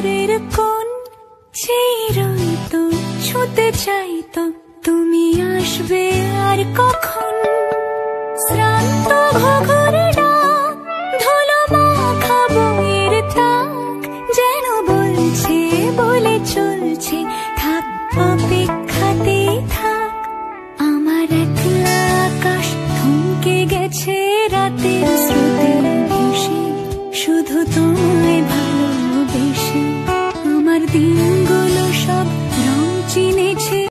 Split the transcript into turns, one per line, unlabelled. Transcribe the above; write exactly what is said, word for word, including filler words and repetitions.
ঘরের কোণ চিরন্ত ছুতে চাইতো তুমি আসবে আর কখন। শ্রান্ত ঘুঘুর ডাক ধুলো মাখা বইয়ের তাক যেন বলছে বলে চলছে থাক অপেক্ষা।